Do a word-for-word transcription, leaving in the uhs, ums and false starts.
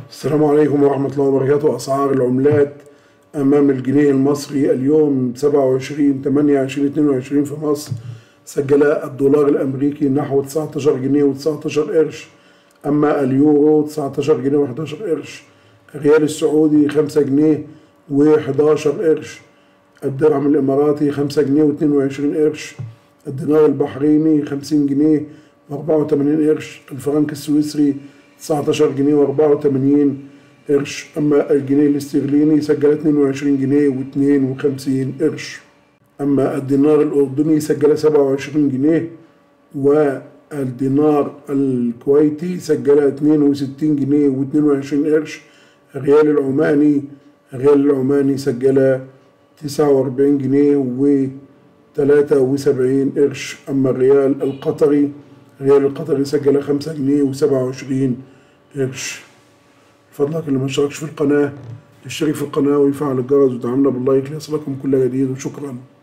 السلام عليكم ورحمة الله وبركاته. أسعار العملات أمام الجنيه المصري اليوم سبعة وعشرين تمانية عشرين اتنين وعشرين في مصر سجل الدولار الأمريكي نحو تسعتاشر جنيه وتسعتاشر قرش، أما اليورو تسعتاشر جنيه وحداشر قرش، الريال السعودي خمسة جنيه وحداشر قرش، الدرهم الإماراتي خمسة جنيه واتنين وعشرين قرش، الدينار البحريني خمسين جنيه وأربعة وتمانين قرش، الفرنك السويسري تسعتاشر جنيه وأربعة وتمانين قرش، أما الجنيه الاسترليني سجل اتنين وعشرين جنيه واتنين وخمسين قرش، أما الدينار الأردني سجل سبعة وعشرين جنيه، والدينار الكويتي سجل اتنين وستين جنيه واتنين وعشرين قرش، الريال العماني الريال العماني سجل تسعة وأربعين جنيه وتلاتة وسبعين قرش، أما الريال القطري الريال القطري سجل خمسة جنيه وسبعة وعشرين قرش. فضلك اللي ما اشتركش في القناة يشترك في القناة ويفعل الجرس ويدعمنا باللايك ليصلكم كل جديد، وشكرا.